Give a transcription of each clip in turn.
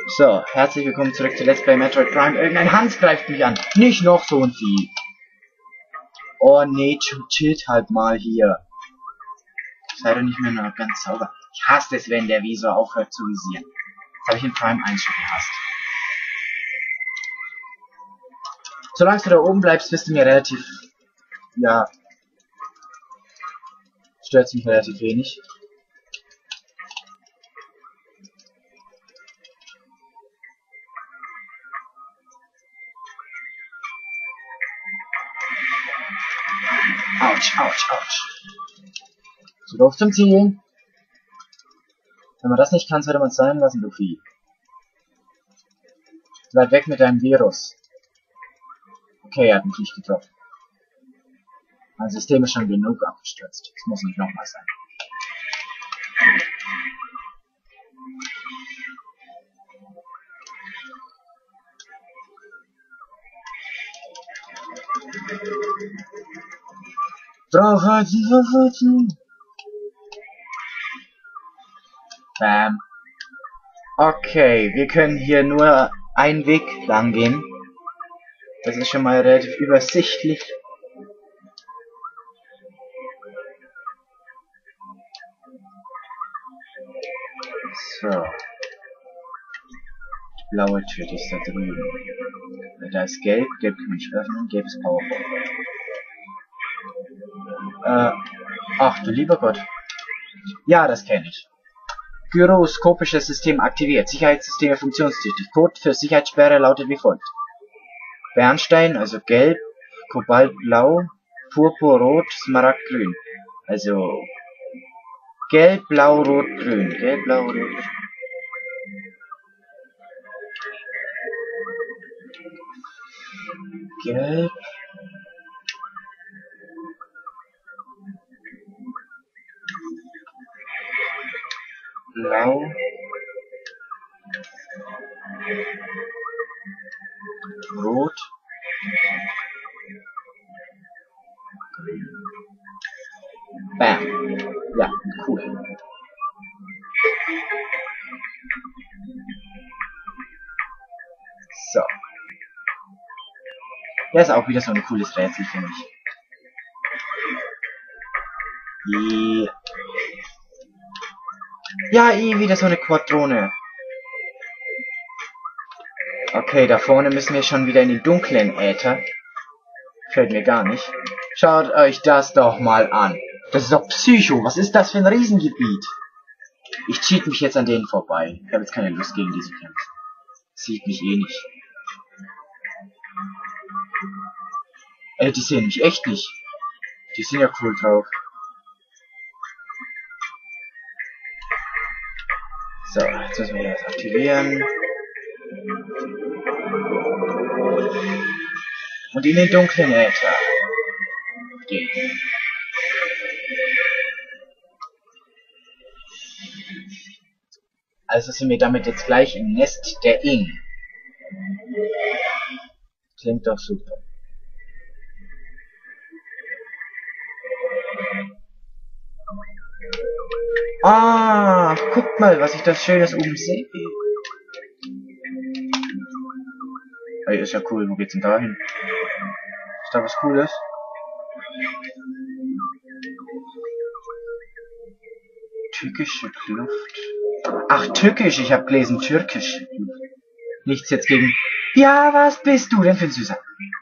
So, herzlich willkommen zurück zu Let's Play Metroid Prime. Irgendein Hans greift mich an. Nicht noch so ein Vieh. Oh nee, chillt halt mal hier. Sei doch nicht mehr nur ganz sauber. Ich hasse es, wenn der Visor aufhört zu visieren. Das habe ich in Prime 1 schon gehasst. Solange du da oben bleibst, bist du mir relativ... Ja... Stört mich relativ wenig. Autsch, autsch, autsch. Zu doof zum Ziel. Wenn man das nicht kann, sollte man es sein lassen, du Vieh. Bleib weg mit deinem Virus. Okay, er hat mich nicht getroffen. Mein System ist schon genug abgestürzt. Das muss nicht nochmal sein. Bam. Okay, wir können hier nur einen Weg lang gehen. Das ist schon mal relativ übersichtlich. So. Die blaue Tür, die ist da drüben. Da ist gelb, gelb kann man nicht öffnen, gelb ist Powerful. Ach du lieber Gott. Ja, das kenne ich. Gyroskopisches System aktiviert. Sicherheitssysteme funktionstüchtig. Code für Sicherheitssperre lautet wie folgt. Bernstein, also gelb, Kobaltblau, Purpurrot, Smaragdgrün. Also gelb, blau, rot, grün. Gelb, blau, rot. Gelb. Blau. Rot. Grün. Bam. Ja, cool. So. Das ist auch wieder so ein cooles Rätsel, finde ich. Ja, wieder so eine Quadrone. Okay, da vorne müssen wir schon wieder in den dunklen Äther. Fällt mir gar nicht. Schaut euch das doch mal an. Das ist doch Psycho. Was ist das für ein Riesengebiet? Ich cheat mich jetzt an denen vorbei. Ich habe jetzt keine Lust gegen diese kämpfen. Sieht mich eh nicht. Ey, die sehen mich echt nicht. Die sind ja cool drauf. So, jetzt müssen wir das aktivieren. Und in den dunklen Äther gehen. Also sind wir damit jetzt gleich im Nest der Ing. Klingt doch super. Ah, guckt mal, was ich da Schönes oben sehe. Hey, ist ja cool. Wo geht's denn da hin? Ist da was Cooles? Türkische Kluft. Ach, türkisch. Ich habe gelesen türkisch. Nichts jetzt gegen... Ja, was bist du denn für ein Süßer?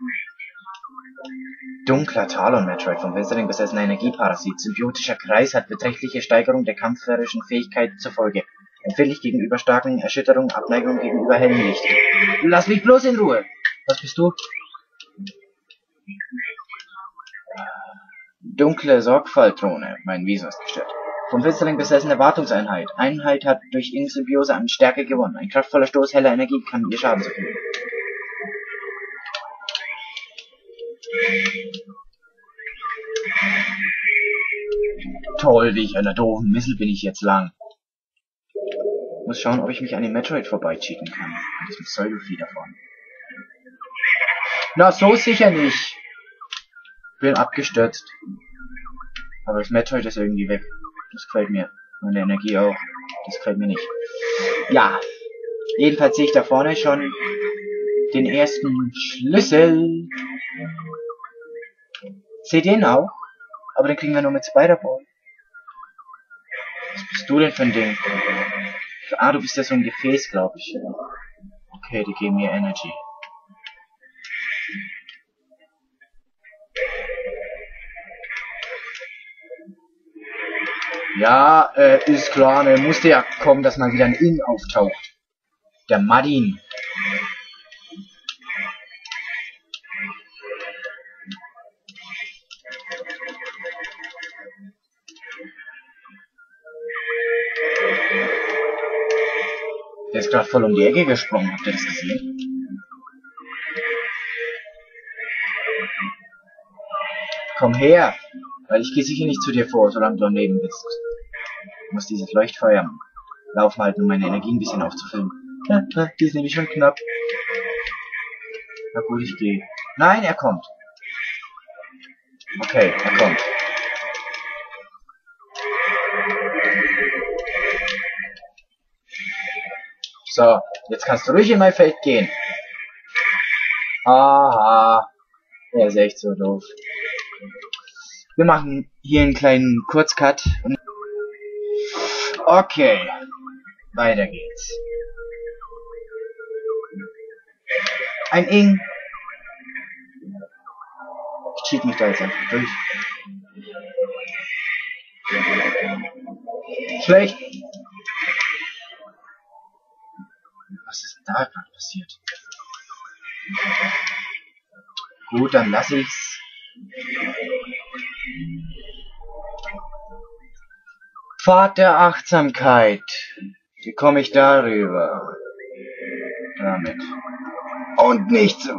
Dunkler Talon-Metroid, vom Wildling besessener Energieparasit. Symbiotischer Kreis hat beträchtliche Steigerung der kampferischen Fähigkeit zur Folge. Empfindlich gegenüber starken Erschütterungen, Abneigung gegenüber hellem Licht. Lass mich bloß in Ruhe! Was bist du? Dunkle Sorgfaltdrohne. Mein Visor ist gestört. Vom Wildling besessene Wartungseinheit. Einheit hat durch Symbiose an Stärke gewonnen. Ein kraftvoller Stoß heller Energie kann ihr Schaden zufügen. Toll, wie ich einer doofen Missel bin ich jetzt lang. Muss schauen, ob ich mich an den Metroid vorbeicheaten kann. An diesem Pseudo-Vieh davon. Na, so sicher nicht. Bin abgestürzt. Aber das Metroid ist irgendwie weg. Das gefällt mir. Meine Energie auch. Das gefällt mir nicht. Ja. Jedenfalls sehe ich da vorne schon den ersten Schlüssel. Seht ihr ihn auch? Aber den kriegen wir nur mit Spider-Ball. Was bist du denn für ein Ding? Ah, du bist ja so ein Gefäß, glaube ich. Okay, die geben mir Energy. Ja, ist klar, ne, musste ja kommen, dass mal wieder ein Ing auftaucht. Der Martin. Der ist gerade voll um die Ecke gesprungen, habt ihr das gesehen? Komm her, weil ich gehe sicher nicht zu dir vor, solange du daneben bist. Ich muss dieses Leuchtfeuer laufen halten, um meine Energie ein bisschen aufzufüllen. Die ist nämlich schon knapp. Na gut, ich gehe. Nein, er kommt. Okay, er kommt. So, jetzt kannst du ruhig in mein Feld gehen. Aha, er ist echt so doof. Wir machen hier einen kleinen Kurzcut. Okay, weiter geht's. Ein Ing. Ich cheat mich da jetzt einfach durch. Schlecht. Was ist da gerade passiert? Gut, dann lass ich's. Pfad der Achtsamkeit. Wie komme ich darüber? Damit. Und nicht so.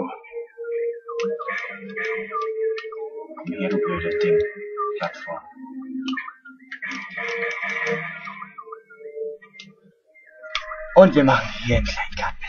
Komm her, du blöde Ding. Plattform. Und wir machen hier einen kleinen Cut.